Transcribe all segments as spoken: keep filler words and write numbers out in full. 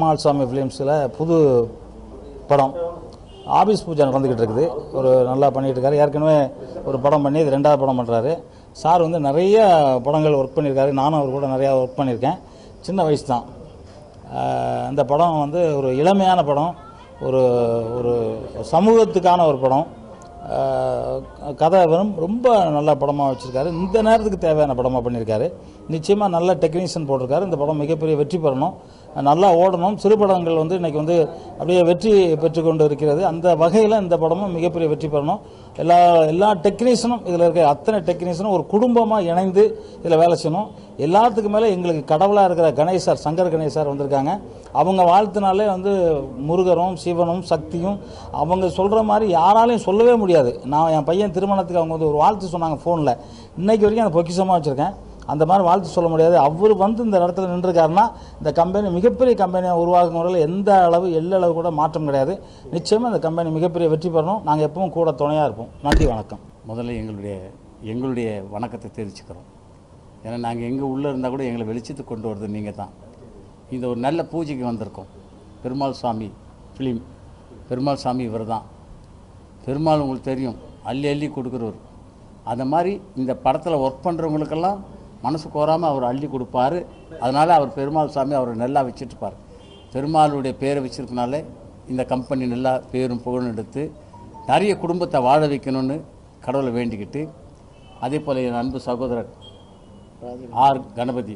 பெருமாள் சாமி ஃபிலிம்ஸில் புது படம் ஆபீஸ் பூஜை நடந்துக்கிட்டு இருக்குது. ஒரு நல்லா பண்ணிகிட்டு இருக்காரு. ஏற்கனவே ஒரு படம் பண்ணி இது ரெண்டாவது படம் பண்ணுறாரு. சார் வந்து நிறைய படங்கள் ஒர்க் பண்ணியிருக்காரு. நானும் அவர் கூட நிறையா ஒர்க் பண்ணியிருக்கேன். சின்ன வயசு தான். அந்த படம் வந்து ஒரு இளமையான படம், ஒரு ஒரு சமூகத்துக்கான ஒரு படம். கதை வரும் ரொம்ப நல்ல படமாக வச்சுருக்காரு. இந்த நேரத்துக்கு தேவையான படமாக பண்ணியிருக்காரு. நிச்சயமாக நல்ல டெக்னீஷியன் போட்டிருக்காரு. இந்த படம் மிகப்பெரிய வெற்றி பெறணும், நல்லா ஓடணும். சிறு படங்கள் வந்து இன்றைக்கி வந்து அப்படியே வெற்றி பெற்றுக்கொண்டு இருக்கிறது. அந்த வகையில் இந்த படமும் மிகப்பெரிய வெற்றி பெறணும். எல்லா எல்லா டெக்னீஷியனும் இதில் இருக்க அத்தனை டெக்னீஷியனும் ஒரு குடும்பமாக இணைந்து இதில் வேலை செய்யணும். எல்லாத்துக்கு மேலே எங்களுக்கு கடவுளாக இருக்கிற கணேஷ் சார், சங்கர் கணேஷ் சார் வந்திருக்காங்க. அவங்க வாழ்த்தினாலே வந்து முருகரும் சிவனும் சக்தியும் அவங்க சொல்கிற மாதிரி யாராலையும் சொல்லவே முடியாது. நான் என் பையன் திருமணத்துக்கு அவங்க வந்து ஒரு வாழ்த்து சொன்னாங்க ஃபோனில். இன்றைக்கு வரைக்கும் அந்த பொக்கிஷமாக வச்சுருக்கேன். அந்த மாதிரி வாழ்த்து சொல்ல முடியாது. அவர் வந்து இந்த இடத்துல நின்றுருக்காருன்னா இந்த கம்பெனி மிகப்பெரிய கம்பெனியாக உருவாக்கும் முறையில் எந்த அளவு எல்லளவு கூட மாற்றம் கிடையாது. நிச்சயமாக இந்த கம்பெனி மிகப்பெரிய வெற்றி பெறணும். நாங்கள் எப்பவும் கூட துணையாக இருப்போம். நன்றி, வணக்கம். முதல்ல எங்களுடைய எங்களுடைய வணக்கத்தை தெரிவிச்சுக்கிறோம். ஏன்னா நாங்கள் எங்கே உள்ளே இருந்தால் கூட எங்களை வெளிச்சத்துக்கு கொண்டு வரது நீங்கள் தான். இந்த ஒரு நல்ல பூஜைக்கு வந்திருக்கோம். பெருமாள் சாமி ஃபிலிம், பெருமாள் சாமி இவர் தான். பெருமாள் உங்களுக்கு தெரியும், அள்ளி அள்ளி கொடுக்குறவர். அந்த மாதிரி இந்த படத்தில் ஒர்க் பண்ணுறவங்களுக்கெல்லாம் மனசு கோராமல் அவர் அள்ளி கொடுப்பார். அதனால் அவர் பெருமாள் சாமி அவரை நல்லா வச்சுட்டுருப்பார். பெருமாளுடைய பேரை வச்சுருக்கனாலே இந்த கம்பெனி நல்லா பேரும் புகழும் எடுத்து நிறைய குடும்பத்தை வாழ வைக்கணும்னு கடவுளை வேண்டிக்கிட்டு, அதே போல் என் அன்பு சகோதரர் ஆர் கணபதி,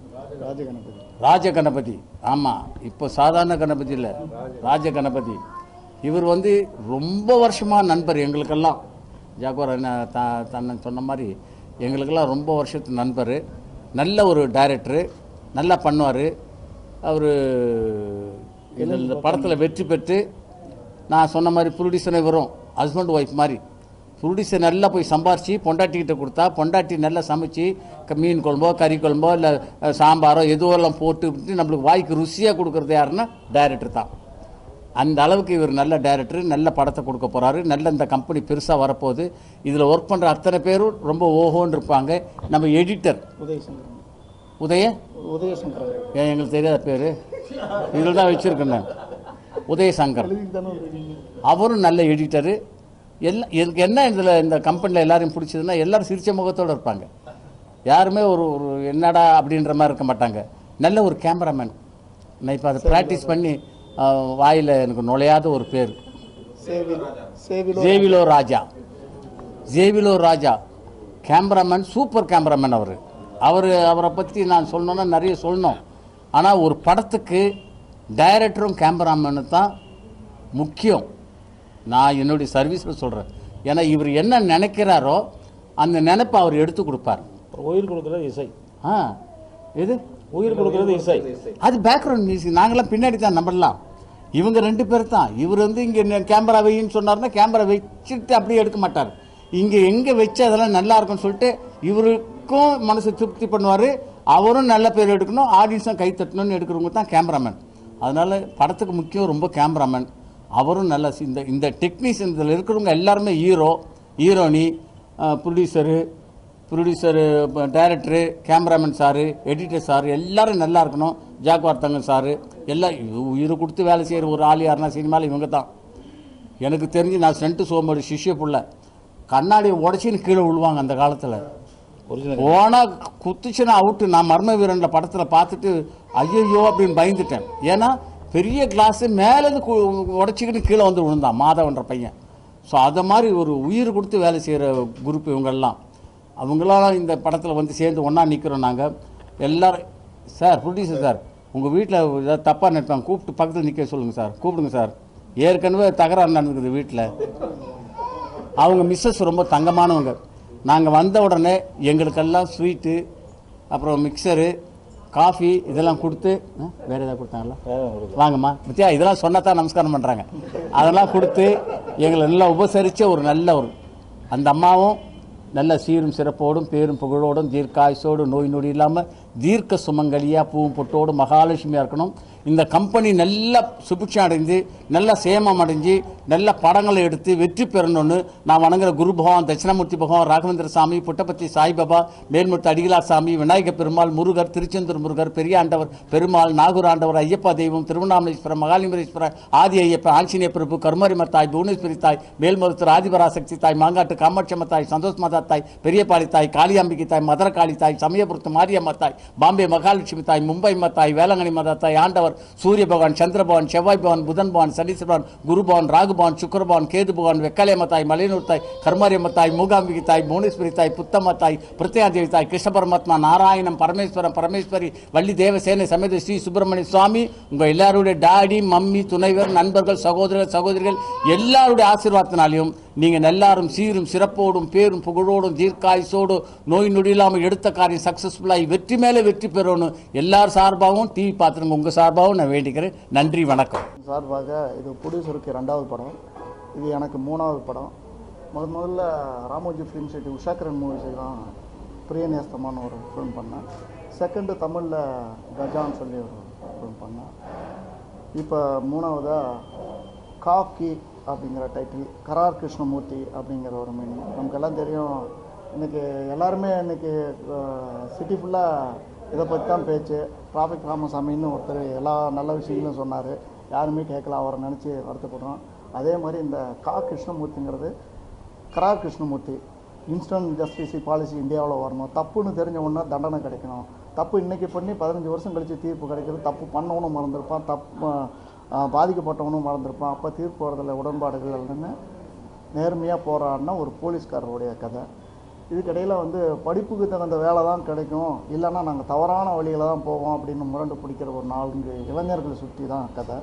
ராஜ கணபதி, ஆமாம் இப்போ சாதாரண கணபதி இல்லை, ராஜ கணபதி. இவர் வந்து ரொம்ப வருஷமாக நண்பர் எங்களுக்கெல்லாம். ஜாக்குவார் என்ன த தன்னை சொன்ன மாதிரி எங்களுக்கெல்லாம் ரொம்ப வருஷத்து நண்பர். நல்ல ஒரு டைரக்டரு, நல்லா பண்ணுவார். அவர் இந்த படத்தில் வெற்றி பெற்று நான் சொன்ன மாதிரி ப்ரொடியூசரே வரும், ஹஸ்பண்ட் ஒய்ஃப் மாதிரி. ப்ரொடியூசர் நல்லா போய் சம்பாரித்து பொண்டாட்டிக்கிட்ட கொடுத்தா பொண்டாட்டி நல்லா சமைச்சு மீன் குழம்போ கறி குழம்போ இல்லை சாம்பாரோ எதுவெல்லாம் போட்டு நம்மளுக்கு வாய்க்கு ருசியாக கொடுக்குறது யாருன்னா டைரக்டர் தான். அந்த அளவுக்கு இவர் நல்ல டைரக்டர், நல்ல படத்தை கொடுக்க போகிறாரு. நல்ல இந்த கம்பெனி பெருசாக வரப்போகுது. இதில் ஒர்க் பண்ணுற அத்தனை பேரும் ரொம்ப ஓஹோன்னு இருப்பாங்க. நம்ம எடிட்டர் உதய உதயசங்கர், ஏன் எங்களுக்கு தெரியாத பேர், இதில் தான் வச்சுருக்கேன் நான், உதயசங்கர். அவரும் நல்ல எடிட்டரு. எல்லாம் எனக்கு என்ன இதில் இந்த கம்பெனியில் எல்லாரையும் பிடிச்சதுன்னா எல்லோரும் சிரிச்ச முகத்தோடு இருப்பாங்க. யாருமே ஒரு ஒரு என்னடா அப்படின்ற மாதிரி இருக்க மாட்டாங்க. நல்ல ஒரு கேமராமேன். நான் இப்போ அதை ப்ராக்டிஸ் பண்ணி வாயில் எனக்கு நுழையாத ஒரு பேர் ஜேவிலோ ராஜா. ஜேவிலோ ராஜா கேமராமேன், சூப்பர் கேமராமேன். அவர் அவர் அவரை பற்றி நான் சொல்லணுன்னா நிறைய சொல்லணும். ஆனால் ஒரு படத்துக்கு டைரக்டரும் கேமராமேனு தான் முக்கியம். நான் என்னுடைய சர்வீஸில் சொல்கிறேன். ஏன்னா இவர் என்ன நினைக்கிறாரோ அந்த நினைப்பை அவர் எடுத்து கொடுப்பார். உயிர் கொடுக்குறது இசை. ஆ எது உயிர் கொடுக்குறது இசை, அது பேக்ரவுண்ட் மியூசிக். நாங்களாம் பின்னாடி தான், நம்பலாம். இவங்க ரெண்டு பேர் தான். இவர் வந்து இங்கே கேமரா வைன்னு சொன்னார்னா கேமரா வச்சுட்டு அப்படியே எடுக்க மாட்டார். இங்கே எங்கே வச்சு அதெல்லாம் நல்லா இருக்குன்னு சொல்லிட்டு இவருக்கும் மனசு திருப்தி பண்ணுவார். அவரும் நல்ல பேர் எடுக்கணும், ஆடியன்ஸும் கை தட்டணும்னு எடுக்கிறவங்க தான் கேமராமேன். அதனால் படத்துக்கு முக்கியம் ரொம்ப கேமராமேன். அவரும் நல்ல இந்த இந்த டெக்னீஷியன் இதில் இருக்கிறவங்க எல்லாருமே hero, heroine, producer producer director, cameraman sir, editor sir எல்லாரும் நல்லா இருக்கணும். ஜாக்வார்தங்கம் சாரு எல்லாம் உயிரை கொடுத்து வேலை செய்கிற ஒரு ஆள் யாருன்னா சினிமாவில் இவங்க தான். எனக்கு தெரிஞ்சு நான் சென்ட்டு சோமோட சிஷ்ய புள்ள கண்ணாடியை உடச்சின்னு கீழே விழுவாங்க அந்த காலத்தில். போனால் குத்துச்சுன்னா அவுட்டு. நான் மர்ம வீரனில் படத்தில் பார்த்துட்டு ஐயோ அப்படின்னு பயந்துட்டேன். ஏன்னா பெரிய கிளாஸு மேலேருந்து உடச்சிக்கிட்டு கீழே வந்து விழுந்தான் மாதவன்ற பையன். ஸோ அதை மாதிரி ஒரு உயிர் கொடுத்து வேலை செய்கிற குரூப் இவங்கெல்லாம். அவங்களாம் இந்த படத்தில் வந்து சேர்ந்து ஒன்றா நிற்கிறோம் நாங்கள் எல்லோரும். சார் ப்ரொடியூசர் சார், உங்கள் வீட்டில் ஏதாவது தப்பாக நினைப்பாங்க, கூப்பிட்டு பக்கத்தில் நிற்க சொல்லுங்கள் சார், கூப்பிடுங்க சார். ஏற்கனவே தகராறு நடந்துக்குது வீட்டில். அவங்க மிஸ்ஸஸ் ரொம்ப தங்கமானவங்க. நாங்கள் வந்த உடனே எங்களுக்கெல்லாம் ஸ்வீட்டு, அப்புறம் மிக்சரு, காஃபி இதெல்லாம் கொடுத்து, வேறு எதாவது கொடுத்தாங்களா, வாங்கம்மா பத்தியா இதெல்லாம் சொன்னால் தான் நமஸ்காரம் பண்ணுறாங்க. அதெல்லாம் கொடுத்து எங்களை நல்லா உபசரித்த ஒரு நல்ல ஒரு அந்த அம்மாவும் நல்ல சீரும் சிறப்போடும் பேரும் புகழோடும் தீர்க்காயுசோடு நோய் நொடி இல்லாமல் தீர்க்க சுமங்கலியாக பூவும் பொட்டோடு மகாலட்சுமியாக இருக்கணும். இந்த கம்பெனி நல்லா சுபிட்சம் அடைஞ்சு நல்ல சேமம் அடைஞ்சு நல்ல படங்களை எடுத்து வெற்றி பெறணும்னு நான் வணங்குற குரு பகவான், தட்சிணாமூர்த்தி பகவான், ராகவேந்திர சாமி, புட்டபர்த்தி சாய்பாபா, மேல்முத்து அடிகளார் சாமி, விநாயக பெருமாள், முருகர், திருச்செந்தூர் முருகர், பெரியாண்டவர் பெருமாள், நாகூர் ஆண்டவர், ஐயப்பா தெய்வம், திருவண்ணாமலேஸ்வரர், மகாலிங்கேஸ்வரர், ஆதி ஐயப்ப, ஆஞ்சநேய பிரபு, கருமாரிமர் தாய், புவனேஸ்வரி தாய், மேல்மருத்தூர் ஆதிபராசக்தி தாய், மாங்காட்டு காமாட்சியம்ம தாய், சந்தோஷ் மாதா தாய், பெரியபாடி தாய், காளியாம்பிகை தாய், மதுரகாளி தாய், சமயபுரத்து மாரியம்மா தாய், பாம்பே மகாலட்சுமி தாய், மும்பை தாய், வேளாங்கண்ணி மாதா தாய், ஆண்டவர் சூரிய பகவான், சந்திர பகவான், செவ்வாய் பகவான், புதன் பகவான், சனீஸ்வர பகவான், குரு பகவான், ராகு பகவான், சுக்கர பகவான், கேது பகவான், வெக்காளியம்ம தாய், மலையனூர் தாய், கருமாரியம்ம தாய், மூகாம்பிகை தாய், புவனேஸ்வரி தாய், புத்தம்ம தாய், பிரத்யாதேவி தாய், கிருஷ்ண பரமாத்மா, நாராயணம், பரமேஸ்வரன், பரமேஸ்வரி, வள்ளி தேவசேனை சமேத ஸ்ரீ சுப்பிரமணிய சுவாமி, உங்க எல்லாருடைய டாடி, மம்மி, துணைவர், நண்பர்கள், சகோதரர்கள், சகோதரிகள் எல்லாருடைய ஆசீர்வாதத்தினாலையும் நீங்கள் எல்லாரும் சீரும் சிறப்போடும் பேரும் புகழோடும் தீர்க்காயுசோடு நோய் நொடி இல்லாமல் எடுத்த காரியம் சக்ஸஸ்ஃபுல்லாகி வெற்றி மேலே வெற்றி பெறணும் எல்லார் சார்பாகவும் டிவி பார்த்துருங்க, உங்கள் சார்பாகவும் நான் வேண்டிக்கிறேன். நன்றி, வணக்கம். சார்பாக இது ப்ரொடியூசருக்கு ரெண்டாவது படம், இது எனக்கு மூணாவது படம். முதல் முதல்ல ராமோஜி ஃபிலிம் சிட்டி உஷாக்கரன் மூவிஸை தான் பிரியநேஸ்தமான ஒரு ஃபிலிம் பண்ணேன். செகண்டு தமிழில் கஜான்னு சொல்லி ஒரு ஃபிலிம் பண்ணேன். இப்போ மூணாவதாக காக்கி அப்படிங்கிற டைட்டில், கரார் கிருஷ்ணமூர்த்தி அப்படிங்கிற ஒரு மீனிங். நமக்கெல்லாம் தெரியும், இன்றைக்கி எல்லாருமே இன்றைக்கி சிட்டி ஃபுல்லாக இதை பற்றி தான் பேச்சு. டிராஃபிக் ராமசாமின்னு ஒருத்தர் எல்லா நல்ல விஷயங்களும் சொன்னார், யாருமே கேட்கல, அவரை நினச்சி வருத்தப்படுறோம். அதே மாதிரி இந்த கா கிருஷ்ணமூர்த்திங்கிறது கரார் கிருஷ்ணமூர்த்தி. இன்ஸ்டன்ட் ஜஸ்டிஸ் பாலிசி இந்தியாவில் வரணும், தப்புன்னு தெரிஞ்ச ஒன்றா தண்டனை கிடைக்கணும். தப்பு இன்றைக்கி பண்ணி பதினஞ்சு வருஷம் கழித்து தீர்ப்பு கிடைக்கிறது, தப்பு பண்ணவனும் மறந்துருப்பான், தப்பு பாதிக்கப்பட்டவனும் மறந்துருப்பான். அப்போ தீர்ப்பு வரதில் உடன்பாடுகள் இல்லைன்னு நேர்மையாக போராடினா ஒரு போலீஸ்காரருடைய கதை. இதுக்கிடையில் வந்து படிப்புக்கு தகுந்த வேலை தான் கிடைக்கும், இல்லைன்னா நாங்கள் தவறான வழியில் தான் போவோம் அப்படின்னு முரண்டு பிடிக்கிற ஒரு நான்கு இளைஞர்களை சுற்றி தான் கதை.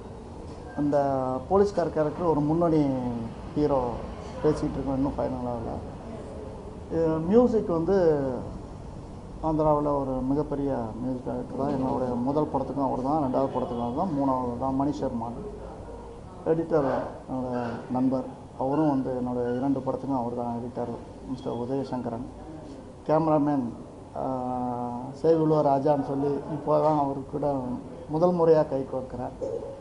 அந்த போலீஸ்கார் கேரக்டர் ஒரு முன்னணி ஹீரோ பேசிகிட்டு இருக்கோம், இன்னும் ஃபைனலாக இல்லை. மியூசிக் வந்து ஆந்திராவில் ஒரு மிகப்பெரிய மியூசிக் டைரக்டர் தான். என்னுடைய முதல் படத்துக்கும் அவர் தான், ரெண்டாவது படத்துக்கும் அவர் தான், மூணாவது தான் மணி சர்மான். எடிட்டர் என்னோடய நண்பர், அவரும் வந்து என்னோடய இரண்டு படத்துக்கும் அவர் தான் எடிட்டர், மிஸ்டர் உதயசங்கரன். கேமராமேன் சேவிலுவ ராஜான்னு சொல்லி இப்போ தான் அவர் கூட முதல் முறையாக கை கோர்க்கிறேன்.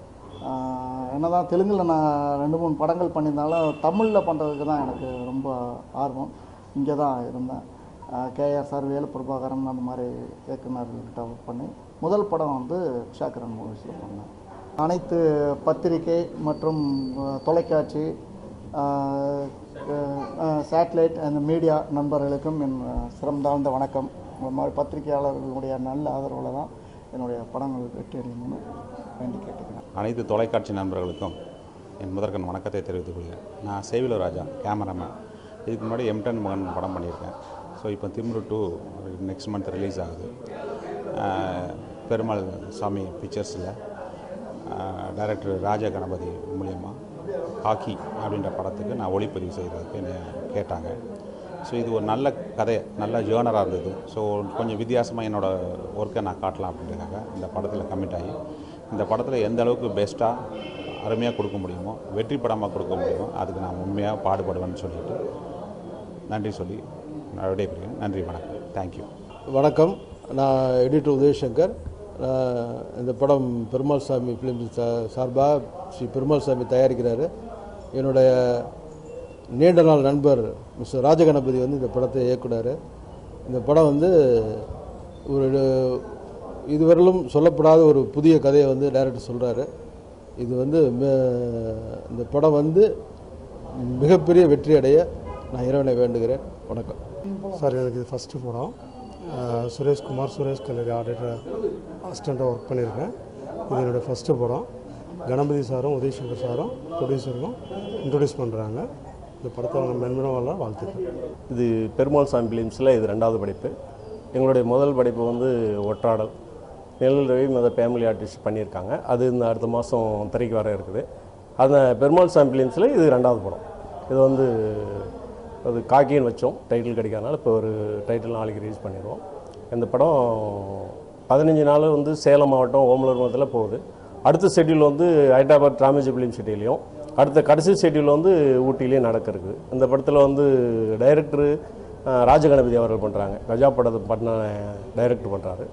என்ன தான் தெலுங்கில் நான் ரெண்டு மூணு படங்கள் பண்ணியிருந்தாலும் தமிழில் பண்ணுறதுக்கு தான் எனக்கு ரொம்ப ஆர்வம். இங்கே தான் இருந்தேன். கேஆர் சார், வேலு பிரபாகரன் அந்த மாதிரி இயக்குநர்கள்கிட்ட ஒர்க் பண்ணி முதல் படம் வந்து உஷாக்கரன் மூவிஸில் பண்ணேன். அனைத்து பத்திரிகை மற்றும் தொலைக்காட்சி, சேட்டலைட் அந்த மீடியா நண்பர்களுக்கும் என் சிறந்தாழ்ந்த வணக்கம். இந்த மாதிரி பத்திரிகையாளர்களுடைய நல்ல ஆதரவில் தான் என்னுடைய படங்கள் வெற்றி அடையணும்னு வேண்டி கேட்டுக்கிறேன். அனைத்து தொலைக்காட்சி நண்பர்களுக்கும் என் முதற்கண் வணக்கத்தை தெரிவித்துக் கொள்கிறேன். நான் சேவில ராஜா, கேமராமேன். இதுக்கு முன்னாடி எம்டன் மகன் படம் பண்ணியிருக்கேன். ஸோ இப்போ Thimiru two next month release ஆகுது. பெருமாள் சாமி பிக்சர்ஸில் டைரக்டர் ராஜா கணபதி மூலியமாக ஹாக்கி அப்படின்ற படத்துக்கு நான் ஒளிப்பதிவு செய்கிறதுக்கு என்னை கேட்டாங்க. ஸோ இது ஒரு நல்ல கதை, நல்ல ஜேர்னராக இருந்தது. ஸோ கொஞ்சம் வித்தியாசமாக என்னோடய ஒர்க்கை நான் காட்டலாம் அப்படின்றதுக்காக இந்த படத்தில் கமிட் ஆகி இந்த படத்தில் எந்த அளவுக்கு பெஸ்ட்டாக அருமையாக கொடுக்க முடியுமோ, வெற்றி படமாக கொடுக்க முடியுமோ அதுக்கு நான் உண்மையாக பாடுபடுவேன்னு சொல்லிட்டு நன்றி சொல்லி நான் விடைபெறுகிறேன். நன்றி, வணக்கம், தேங்க்யூ. வணக்கம். நான் எடிட்டர் உதயசங்கர். இந்த படம் பெருமாள் சாமி ஃபிலிம்ஸ் சார்பாக ஸ்ரீ பெருமாள் சாமி தயாரிக்கிறாரு. என்னுடைய நீண்ட நாள் நண்பர் மிஸ்டர் ராஜகணபதி வந்து இந்த படத்தை இயக்குனார். இந்த படம் வந்து ஒரு இதுவரையிலும் சொல்லப்படாத ஒரு புதிய கதையை வந்து டைரக்டர் சொல்கிறாரு. இது வந்து இந்த படம் வந்து மிகப்பெரிய வெற்றி அடைய நான் இறைவனை வேண்டுகிறேன். வணக்கம் சார். எனக்கு இது ஃபஸ்ட்டு படம். சுரேஷ்குமார், சுரேஷ் கல்லூரி ஆடிட்டர் அசிஸ்டண்ட்டாக ஒர்க் பண்ணியிருக்கேன். இது என்னோடய ஃபஸ்ட்டு படம். கணபதி சாரும் உதயசங்கர் சாரும் ப்ரொடியூசருக்கும் இன்ட்ரொடியூஸ் பண்ணுறாங்க. இந்த படத்தை அவங்க மென்மனவாக வாழ்த்துக்கள். இது பெருமாள் சாமி ஃபிலிம்ஸில் இது ரெண்டாவது படைப்பு. எங்களுடைய முதல் படைப்பு வந்து ஒற்றாடல், நெல் ரவி மத ஃபேமிலி ஆர்டிஸ்ட் பண்ணியிருக்காங்க. அது இந்த அடுத்த மாதம் திரைக்கு வர இருக்குது. அந்த பெருமாள் சாமி ஃபிலிம்ஸில் இது ரெண்டாவது படம். இது வந்து அது காக்கின்னு வச்சோம், டைட்டில் கிடைக்காதனால இப்போ ஒரு டைட்டில் நாளைக்கு ரிலீஸ் பண்ணிடுவோம். இந்த படம் பதினஞ்சு நாள் வந்து சேலம் மாவட்டம் ஓமலூர் போகுது. அடுத்த ஷெட்யூல் வந்து ஹைதராபாத் ராமோஜி ஃபிலிம் சிட்டிலையும், அடுத்த கடைசி ஷெட்யூல் வந்து ஊட்டிலையும் நடக்க இருக்குது. இந்த படத்தில் வந்து டைரக்டரு ராஜகணபதி அவர்கள் பண்ணுறாங்க. கஜா படத்தை பண்ண டைரக்டர் பண்ணுறாரு.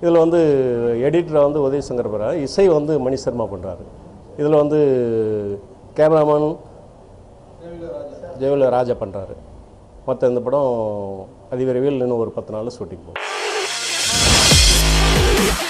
இதில் வந்து எடிட்டரை வந்து உதயசங்கர் பண்ணுறாரு, இசை வந்து மணி சர்மா பண்ணுறாரு. இதில் வந்து கேமராமேன் ஜெயலலிதா ராஜா பண்ணுறாரு. மற்ற இந்த படம் அதிவிரைவில் இன்னும் ஒரு பத்து நாள் ஷூட்டிங் போகும்.